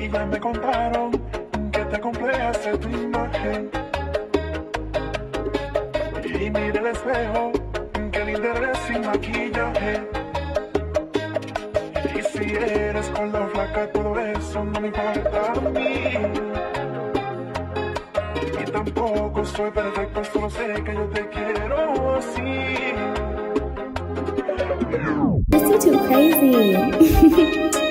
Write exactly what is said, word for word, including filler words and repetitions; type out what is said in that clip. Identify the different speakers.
Speaker 1: Y ya me contaron que te complejas tu imagen. Y mira el espejo, que linda eres sin maquillaje. Y si eres gorda o flaca, todo eso no me importa a mí. Y tampoco soy perfecto, solo sé que yo te quiero así.
Speaker 2: This is too crazy.